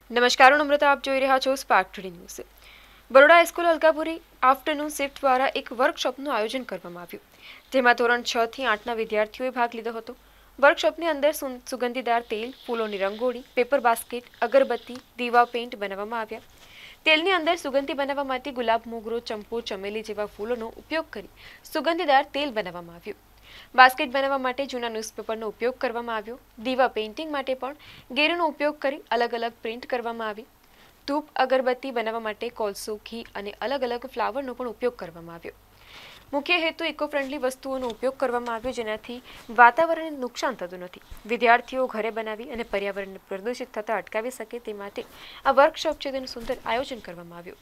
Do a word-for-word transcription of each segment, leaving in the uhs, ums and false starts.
નમસ્કાર, હું નમ્રતા. આપ જોઈ રહ્યા છો spark today news. Baroda high school Alkapuri afternoon shift દ્વારા એક વર્કશોપનું આયોજન કરવામાં આવ્યું, જેમાં ધોરણ છ થી આઠના વિદ્યાર્થીઓએ ભાગ લીધો હતો. વર્કશોપની અંદર સુગંધીદાર તેલ, ફૂલોની રંગોળી, પેપર બાસ્કેટ, અગરબત્તી, દીવા પેઇન્ટ બનાવવામાં આવ્યા. તેલની અંદર સુગંધી બનાવવા માટે ગુલાબ, મોગરો, ચંપો, ચમેલી જેવા ફૂલોનો ઉપયોગ કરી સુગંધીદાર તેલ બનાવવામાં આવ્યું. બાસ્કેટ બનાવવા માટે જૂના ન્યૂઝપેપરનો ઉપયોગ કરવામાં આવ્યો. દીવા પેઇન્ટિંગ માટે પણ ગેરુનો ઉપયોગ કરી અલગ અલગ પ્રિન્ટ કરવામાં આવી. ધૂપ, અગરબત્તી બનાવવા માટે કોલસો, ઘી અને અલગ અલગ ફ્લાવરનો પણ ઉપયોગ કરવામાં આવ્યો. મુખ્ય હેતુ ઇકો ફ્રેન્ડલી વસ્તુઓનો ઉપયોગ કરવામાં આવ્યો, જેનાથી વાતાવરણને નુકસાન થતું નથી. વિદ્યાર્થીઓ ઘરે બનાવી અને પર્યાવરણને પ્રદૂષિત થતાં અટકાવી શકે તે માટે આ વર્કશોપ છે તેનું સુંદર આયોજન કરવામાં આવ્યું.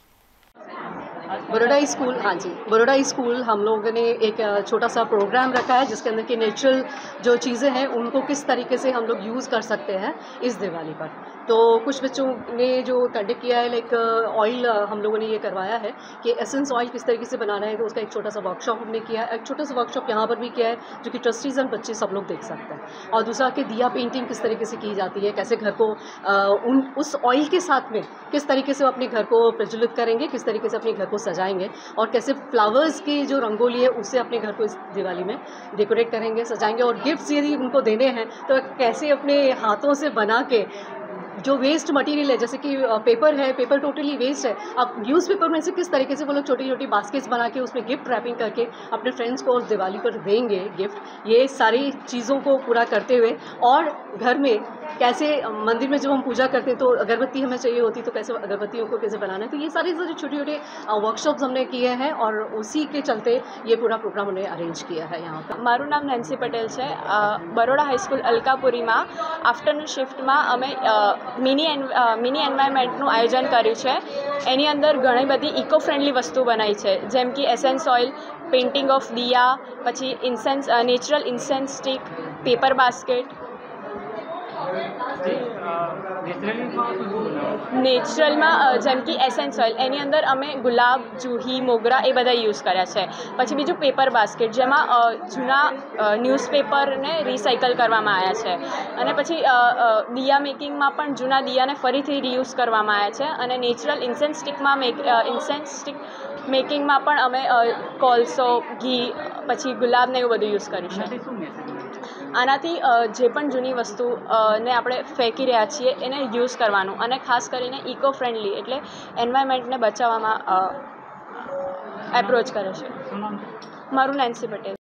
बरोड़ा स्कूल, हाँ जी, बरोड़ा स्कूल हम लोगों ने एक छोटा सा प्रोग्राम रखा है जिसके अंदर की नेचुरल जो चीज़ें हैं उनको किस तरीके से हम लोग यूज़ कर सकते हैं इस दिवाली पर. तो कुछ बच्चों ने जो कंडक्ट किया है, लाइक ऑयल हम लोगों ने ये करवाया है कि एसेंस ऑयल किस तरीके से बनाना है, तो उसका एक छोटा सा वर्कशॉप हमने किया है. एक छोटा सा वर्कशॉप यहाँ पर भी किया है जो कि ट्रस्टीज़ एंड बच्चे सब लोग देख सकते हैं. और दूसरा कि दिया पेंटिंग किस तरीके से की जाती है, कैसे घर को उन उस ऑयल के साथ में किस तरीके से अपने घर को प्रज्वलित करेंगे, किस तरीके से अपने घर को सजाएंगे और कैसे फ्लावर्स की जो रंगोली है उससे अपने घर को इस दिवाली में डेकोरेट करेंगे, सजाएंगे. और गिफ्ट्स यदि उनको देने हैं तो कैसे अपने हाथों से बना के जो वेस्ट मटेरियल है, जैसे कि पेपर है, पेपर टोटली वेस्ट है, अब न्यूज़पेपर में से किस तरीके से वो लोग छोटी छोटी बास्केट्स बना के उसमें गिफ्ट रैपिंग करके अपने फ्रेंड्स को उस दिवाली पर देंगे गिफ्ट. ये सारी चीज़ों को पूरा करते हुए और घर में कैसे मंदिर में जब हम पूजा करते हैं तो अगरबत्ती हमें चाहिए होती, तो कैसे अगरबत्तियों को कैसे बनाना है, तो ये सारी जो छोटे छोटे वर्कशॉप्स हमने किए हैं और उसी के चलते ये पूरा प्रोग्राम हमने अरेंज किया है यहाँ पर. મારું નામ નેન્સી પટેલ છે. બરોડા હાઈસ્કૂલ અલકાપુરીમાં આફ્ટરનૂન શિફ્ટમાં અમે મિની મિની એન્વાયરમેન્ટનું આયોજન કર્યું છે. એની અંદર ઘણી બધી ઇકો ફ્રેન્ડલી વસ્તુ બનાવી છે, જેમ કે essence oil, painting of diya, પછી incense, natural incense stick, paper basket. નેચરલમાં જેમ કે એસેન્સ ઓઇલ, એની અંદર અમે ગુલાબ, જુહી, મોગરા એ બધા યુઝ કર્યા છે. પછી બીજું પેપર બાસ્કેટ, જેમાં જૂના ન્યૂઝપેપરને રિસાયકલ કરવામાં આવ્યા છે. અને પછી દિયા મેકિંગમાં પણ જૂના દિયાને ફરીથી રીયુઝ કરવામાં આવ્યા છે. અને નેચરલ ઇન્સેન્સ સ્ટિકમાં મેક ઇન્સેન્સ સ્ટિક મેકિંગમાં પણ અમે કોલસો, ઘી, પછી ગુલાબને એવું બધું યુઝ કર્યું છે. આનાથી જે પણ જૂની વસ્તુ ને આપણે ફેંકી રહ્યા છીએ એને યુઝ કરવાનું, અને ખાસ કરીને ઇકો ફ્રેન્ડલી એટલે એન્વાયરમેન્ટને બચાવવામાં એપ્રોચ કરે છે. મારું નેન્સી પટેલ.